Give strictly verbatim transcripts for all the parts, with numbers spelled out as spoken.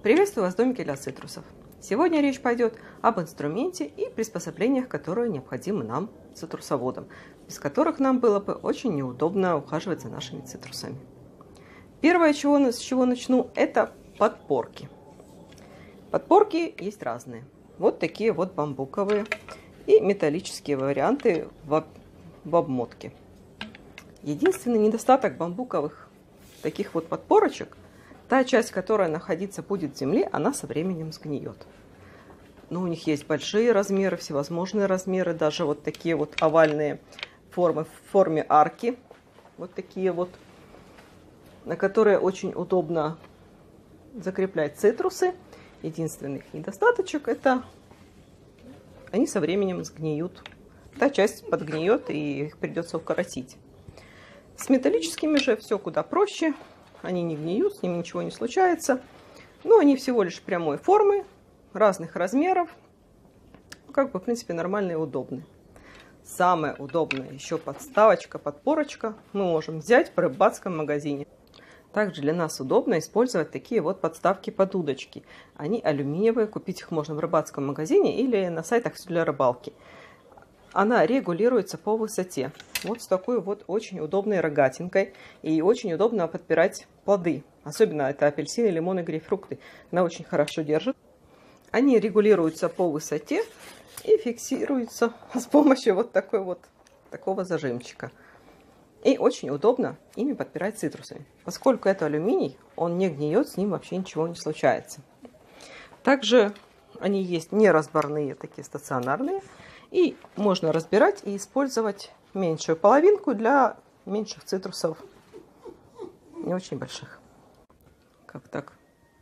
Приветствую вас в домике для цитрусов. Сегодня речь пойдет об инструменте и приспособлениях, которые необходимы нам, цитрусоводам, без которых нам было бы очень неудобно ухаживать за нашими цитрусами. Первое, с чего начну, это подпорки. Подпорки есть разные. Вот такие вот бамбуковые и металлические варианты в, в обмотке. Единственный недостаток бамбуковых таких вот подпорочек: та часть, которая находиться будет в земле, она со временем сгниет. Но у них есть большие размеры, всевозможные размеры, даже вот такие вот овальные формы в форме арки. Вот такие вот, на которые очень удобно закреплять цитрусы. Единственный их недостаточек — это они со временем сгниют. Та часть подгниет, и их придется укоротить. С металлическими же все куда проще. Они не гниют, с ними ничего не случается. Но они всего лишь прямой формы, разных размеров. Как бы, в принципе, нормальные и удобные. Самая удобная еще подставочка, подпорочка мы можем взять в рыбацком магазине. Также для нас удобно использовать такие вот подставки под удочки. Они алюминиевые, купить их можно в рыбацком магазине или на сайтах для рыбалки. Она регулируется по высоте. Вот с такой вот очень удобной рогатинкой. И очень удобно подпирать плоды. Особенно это апельсины, лимоны, грейпфрукты. Она очень хорошо держит. Они регулируются по высоте и фиксируются с помощью вот такой вот такого зажимчика. И очень удобно ими подпирать цитрусы. Поскольку это алюминий, он не гниет, с ним вообще ничего не случается. Также они есть неразборные, такие стационарные. И можно разбирать и использовать меньшую половинку для меньших цитрусов, не очень больших. Как так?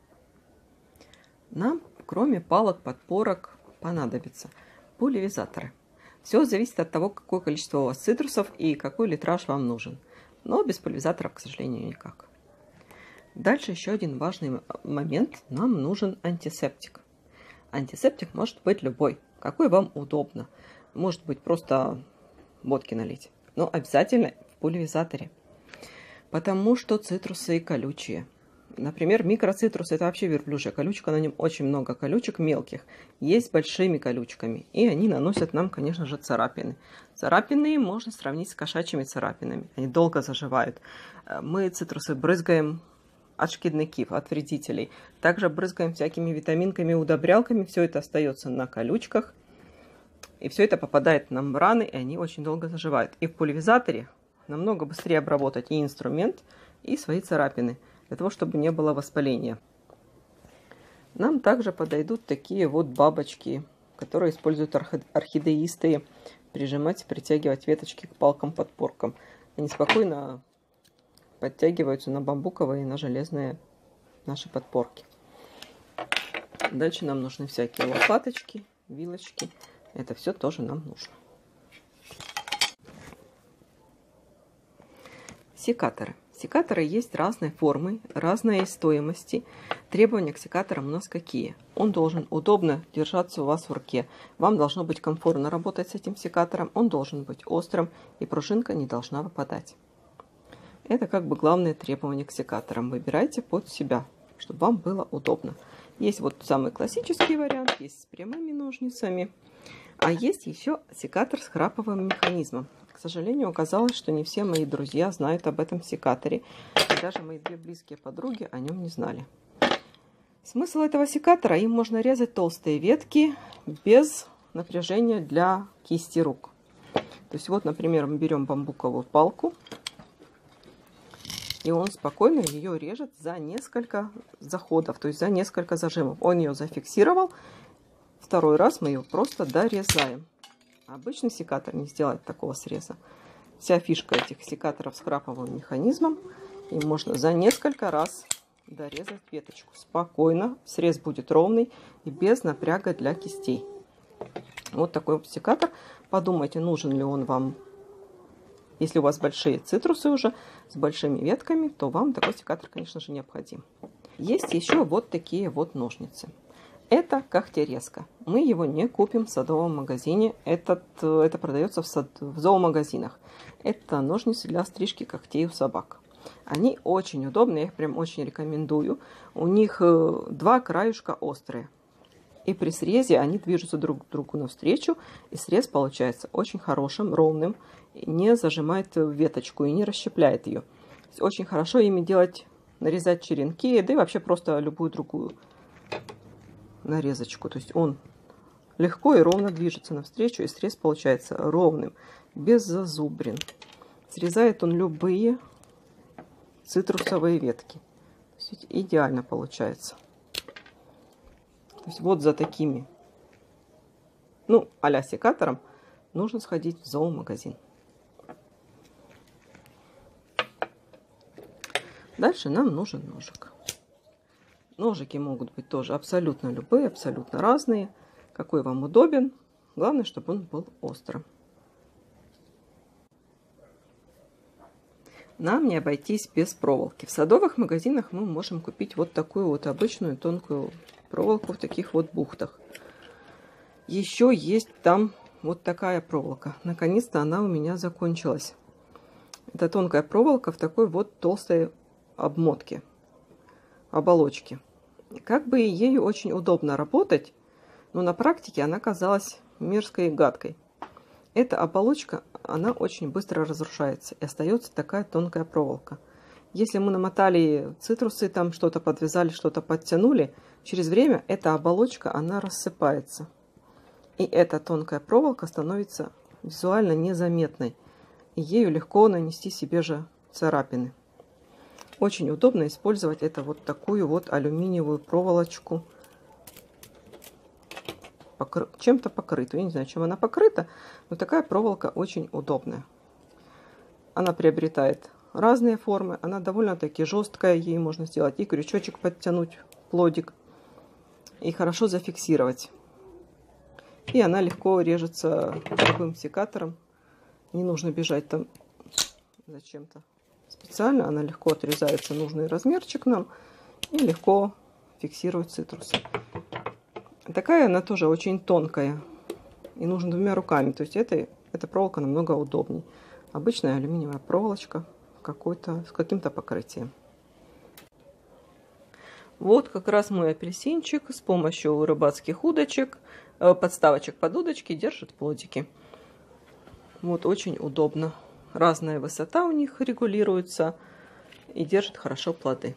Нам, кроме палок, подпорок, понадобятся пульверизаторы. Все зависит от того, какое количество у вас цитрусов и какой литраж вам нужен. Но без пульверизаторов, к сожалению, никак. Дальше еще один важный момент. Нам нужен антисептик. Антисептик может быть любой, какой вам удобно. Может быть просто водки налить. Но обязательно в пульверизаторе. Потому что цитрусы колючие. Например, микроцитрус — это вообще верблюжья колючка, на нем очень много колючек мелких, есть с большими колючками, и они наносят нам, конечно же, царапины. Царапины можно сравнить с кошачьими царапинами, они долго заживают. Мы цитрусы брызгаем от шкидников, от вредителей, также брызгаем всякими витаминками, удобрялками, все это остается на колючках, и все это попадает на мембраны, и они очень долго заживают. И в пульверизаторе намного быстрее обработать и инструмент, и свои царапины, для того, чтобы не было воспаления. Нам также подойдут такие вот бабочки, которые используют орхидеисты, прижимать, притягивать веточки к палкам-подпоркам. Они спокойно подтягиваются на бамбуковые и на железные наши подпорки. Дальше нам нужны всякие лопаточки, вилочки. Это все тоже нам нужно. Секаторы. Секаторы есть разной формы, разной стоимости. Требования к секаторам у нас какие? Он должен удобно держаться у вас в руке. Вам должно быть комфортно работать с этим секатором. Он должен быть острым, и пружинка не должна выпадать. Это как бы главное требование к секаторам. Выбирайте под себя, чтобы вам было удобно. Есть вот самый классический вариант, есть с прямыми ножницами. А есть еще секатор с храповым механизмом. К сожалению, оказалось, что не все мои друзья знают об этом секаторе. И даже мои две близкие подруги о нем не знали. Смысл этого секатора: им можно резать толстые ветки без напряжения для кисти рук. То есть вот, например, мы берем бамбуковую палку, и он спокойно ее режет за несколько заходов, то есть за несколько зажимов. Он ее зафиксировал. Второй раз мы ее просто дорезаем. Обычный секатор не сделает такого среза. Вся фишка этих секаторов с храповым механизмом: им можно за несколько раз дорезать веточку. Спокойно, срез будет ровный и без напряга для кистей. Вот такой вот секатор. Подумайте, нужен ли он вам. Если у вас большие цитрусы уже с большими ветками, то вам такой секатор, конечно же, необходим. Есть еще вот такие вот ножницы. Это когтерезка. Мы его не купим в садовом магазине. Этот, это продается в, сад, в зоомагазинах. Это ножницы для стрижки когтей у собак. Они очень удобные, я их прям очень рекомендую. У них два краюшка острые. И при срезе они движутся друг к другу навстречу. И срез получается очень хорошим, ровным. Не зажимает веточку и не расщепляет ее. Очень хорошо ими делать, нарезать черенки, да и вообще просто любую другую нарезочку. То есть он легко и ровно движется навстречу. И срез получается ровным, без зазубрин. Срезает он любые цитрусовые ветки. То есть идеально получается. То есть вот за такими, ну, а-ля секатором, нужно сходить в зоомагазин. Дальше нам нужен ножик. Ножики могут быть тоже абсолютно любые, абсолютно разные. Какой вам удобен. Главное, чтобы он был острым. Нам не обойтись без проволоки. В садовых магазинах мы можем купить вот такую вот обычную тонкую проволоку в таких вот бухтах. Еще есть там вот такая проволока. Наконец-то она у меня закончилась. Это тонкая проволока в такой вот толстой обмотке, оболочке. Как бы ею очень удобно работать, но на практике она казалась мерзкой и гадкой. Эта оболочка, она очень быстро разрушается, и остается такая тонкая проволока. Если мы намотали цитрусы, там что-то подвязали, что-то подтянули, через время эта оболочка, она рассыпается. И эта тонкая проволока становится визуально незаметной. И ею легко нанести себе же царапины. Очень удобно использовать это вот такую вот алюминиевую проволочку. Чем-то покрытую. Я не знаю, чем она покрыта, но такая проволока очень удобная. Она приобретает разные формы. Она довольно-таки жесткая. Ей можно сделать и крючочек подтянуть, плодик. И хорошо зафиксировать. И она легко режется любым секатором. Не нужно бежать там зачем-то специально. Она легко отрезается нужный размерчик нам. И легко фиксирует цитрусы. Такая она тоже очень тонкая. И нужно двумя руками. То есть это, эта проволока намного удобнее. Обычная алюминиевая проволочка какой-то, с каким-то покрытием. Вот как раз мой апельсинчик с помощью рыбацких удочек, подставочек под удочки держит плодики. Вот очень удобно. Разная высота у них регулируется и держит хорошо плоды.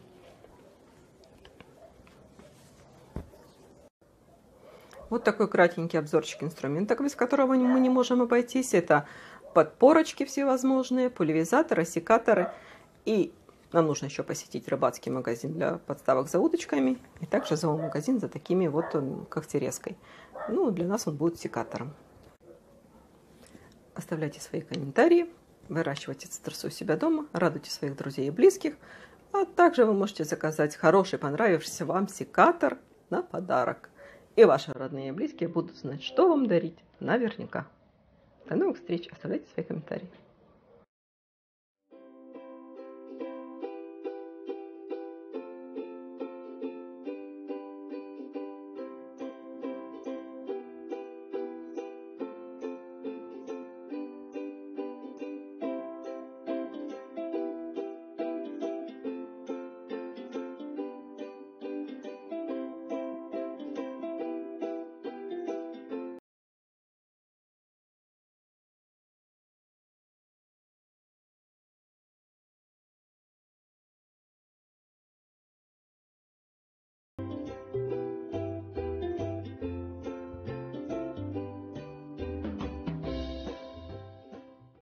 Вот такой кратенький обзорчик инструментов, без которого мы не можем обойтись. Это подпорочки всевозможные, пульверизаторы, секаторы. И нам нужно еще посетить рыбацкий магазин для подставок за удочками. И также зоомагазин за такими вот когтерезкой. Ну, для нас он будет секатором. Оставляйте свои комментарии. Выращивайте цитрусу у себя дома. Радуйте своих друзей и близких. А также вы можете заказать хороший, понравившийся вам секатор на подарок. И ваши родные и близкие будут знать, что вам дарить наверняка. До новых встреч. Оставляйте свои комментарии.